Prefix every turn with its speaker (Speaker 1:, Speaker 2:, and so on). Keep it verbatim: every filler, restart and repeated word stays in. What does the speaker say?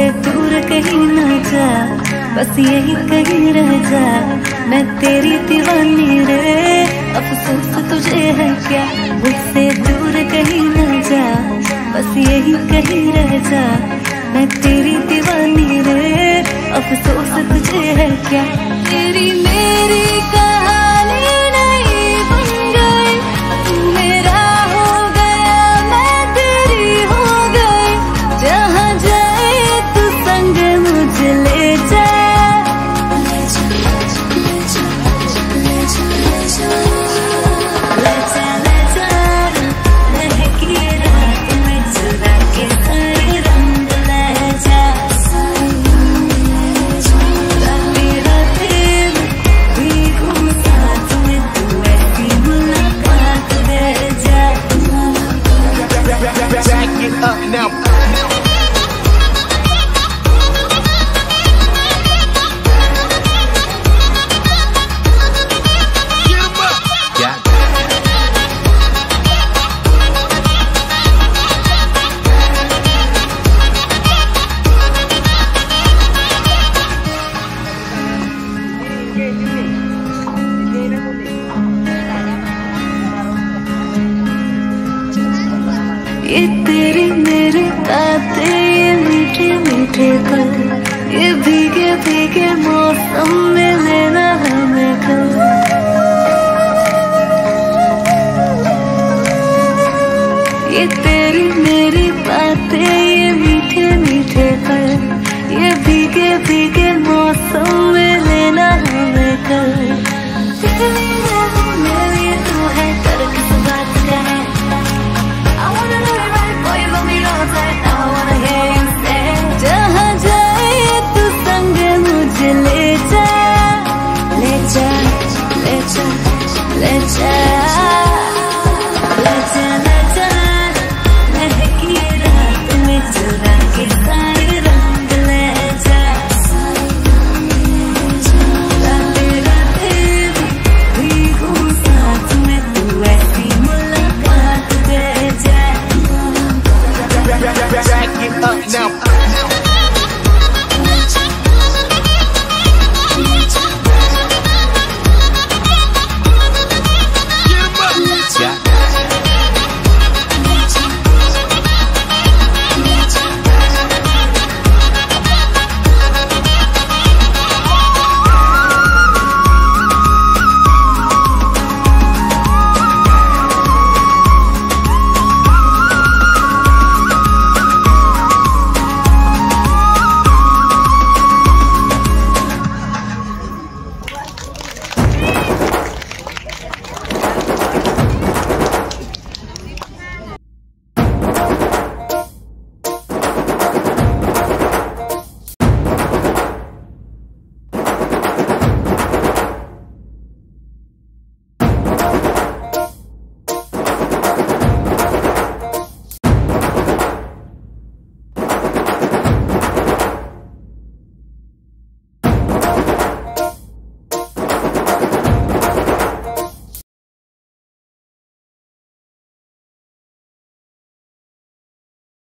Speaker 1: मुझसे दूर कहीं ना जा, बस यही कहीं रह जा। मैं तेरी दीवानी रे, अफसोस तुझे है क्या, मुझसे दूर कहीं ना जा, बस यही कहीं रह जा। मैं तेरी दीवानी रे, अफसोस तुझे है क्या। तेरी मेरी कहानी नहीं बन गई, तू मेरा हो गया, मैं तेरी हो गई। जहाँ जाए तू संग मुझे ले जा, ले जा, ले जा, ले जा, ले जा, ले जा, ले जा। महकी रात में चुरा के सारे रंग ले जा, राते राते भीगूं साथ में, तू ऐसी मुलाकात दे जा।
Speaker 2: Back it up now.
Speaker 1: ये तेरे मेरे बातें, ये मीठे मीठे पल, ये भीगे भीगे मौसम में